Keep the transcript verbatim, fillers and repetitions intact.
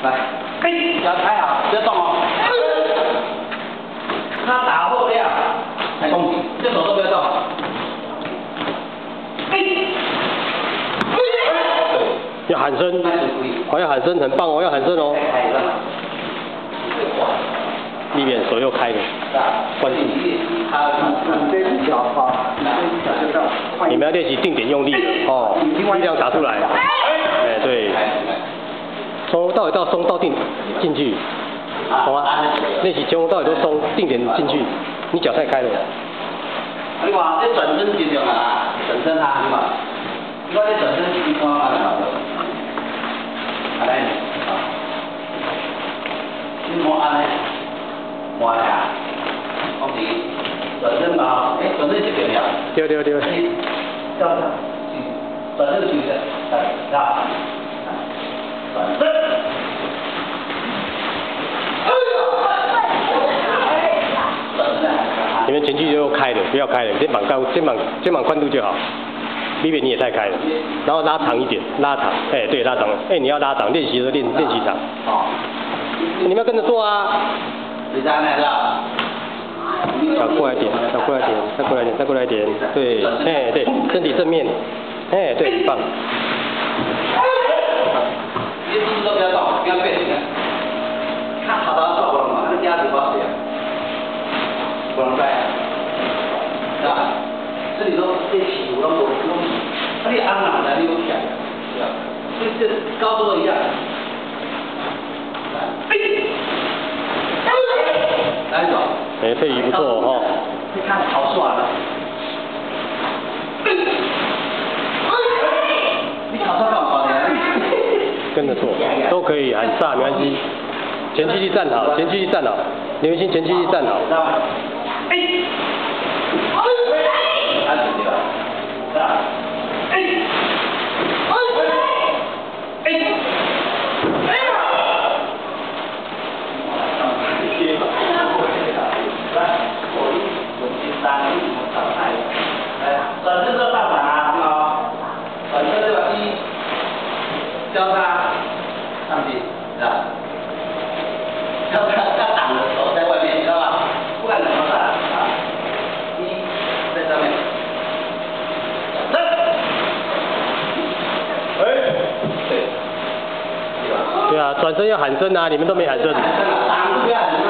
来，嘿，脚踩好，不要动哦。他打后这样，才攻击，这手都不要动。嘿， 要喊声，哦，要喊声，很棒哦，要喊声哦。立面手又开了，关注。你们要练习定点用力的哦，力量打出来。哎，对。从头到尾到松到定进去，好吗？练习从头到尾都松，定点进去。你脚太开了。 你看，这转身就对啦，转身啊，你看，你看这转身你看啊，安尼，啊，你莫安尼，莫安尼啊，我是转身嘛，哎，转身就对了。 对对对。 叫啥？转身就是的，是吧？转身。 你们前期就开的，不要开了，肩膀高，肩膀肩膀宽度就好。立面你也太开了，然后拉长一点，拉长，哎，对，拉长，哎，你要拉长，练习的时候练练习长。好，你们要跟着做啊。 谁家来的？ 脚过来点，脚过来点，再过来点，再过来点，对，哎，对，身体正面，哎，对，很棒。 这姿势都不要动，不要变形。看好到手了嘛，那压嘴巴谁啊？不能带，是吧？这里都这起舞都不用，那你安哪来你有起来，是吧？所以这高度都一样。哎，来走。 哎，佩仪不错哦。 你看好爽了。你考上干嘛的？ 跟着做，都可以喊煞没关系。前期力站好，前期力站好，刘文新前期力站好。哎，安住对吧？是吧？哎，哎，哎，来，左一左一三，上菜，来，转身做上板啊，好，转身对吧？一，交叉，上去，是吧？交叉要挡的手在外面，知道吧？不管怎么打啊，一在上面，转身，哎，对，对吧？ 对啊，转身要喊声啊，你们都没喊声。 喊声啊，挡住不要喊声。